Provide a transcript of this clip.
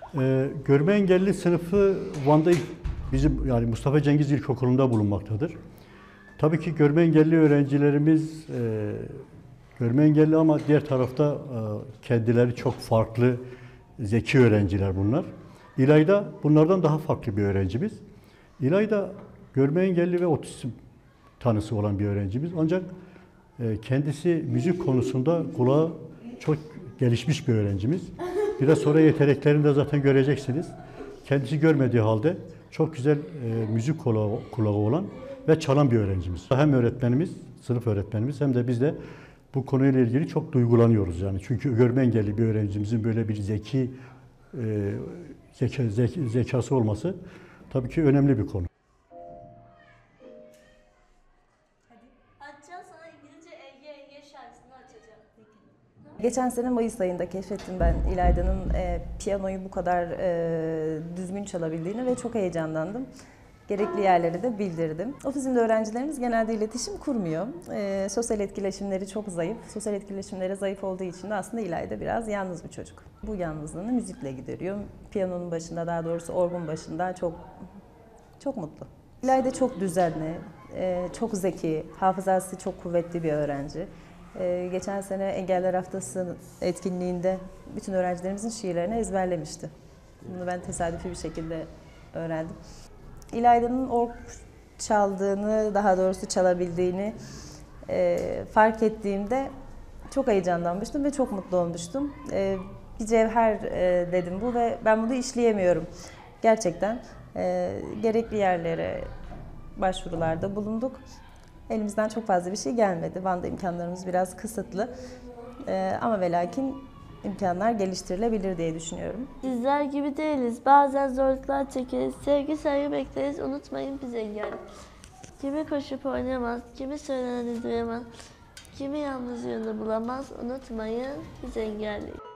Görme engelli sınıfı Van'da bizim yani Mustafa Cengiz İlkokulu'nda bulunmaktadır. Tabii ki görme engelli öğrencilerimiz görme engelli ama diğer tarafta kendileri çok farklı zeki öğrenciler bunlar. İlayda bunlardan daha farklı bir öğrencimiz. İlayda görme engelli ve otizm tanısı olan bir öğrencimiz. Ancak kendisi müzik konusunda kulağı çok gelişmiş bir öğrencimiz. Biraz sonra yeteneklerini de zaten göreceksiniz. Kendisi görmediği halde çok güzel müzik kulağı olan ve çalan bir öğrencimiz. Hem öğretmenimiz, sınıf öğretmenimiz hem de biz de bu konuyla ilgili çok duygulanıyoruz yani. Çünkü görme engelli bir öğrencimizin böyle bir zekası olması tabii ki önemli bir konu. Açacağım, sana İngilizce Ege şarkısını açacağım. Geçen sene Mayıs ayında keşfettim ben İlayda'nın piyanoyu bu kadar düzgün çalabildiğini ve çok heyecanlandım. Gerekli yerleri de bildirdim. Otizmli öğrencilerimiz genelde iletişim kurmuyor. Sosyal etkileşimleri çok zayıf. Sosyal etkileşimleri zayıf olduğu için de aslında İlayda biraz yalnız bir çocuk. Bu yalnızlığını müzikle gideriyor. Piyanonun başında, daha doğrusu orgun başında çok mutlu. İlayda çok düzenli, çok zeki, hafızası çok kuvvetli bir öğrenci. Geçen sene Engeller Haftası etkinliğinde bütün öğrencilerimizin şiirlerini ezberlemişti. Bunu ben tesadüfi bir şekilde öğrendim. İlayda'nın org çaldığını, daha doğrusu çalabildiğini fark ettiğimde çok heyecanlanmıştım ve çok mutlu olmuştum. Bir cevher dedim bu ve ben bunu işleyemiyorum. Gerçekten gerekli yerlere başvurularda bulunduk. Elimizden çok fazla bir şey gelmedi. Van'da imkanlarımız biraz kısıtlı. Ama ve lakin imkanlar geliştirilebilir diye düşünüyorum. Sizler gibi değiliz. Bazen zorluklar çekeriz. Sevgi saygı bekleriz. Unutmayın biz engelli. Kimi koşup oynayamaz, kimi söyleneni duyamaz, kimi yalnız yönünü bulamaz. Unutmayın biz engelliyiz.